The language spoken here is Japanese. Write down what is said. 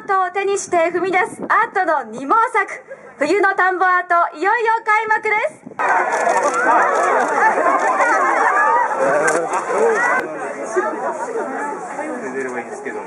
ートを手にして踏み出すアートの二毛作、冬の田んぼアート、いよいよ開幕です。 出ればいいんですけど。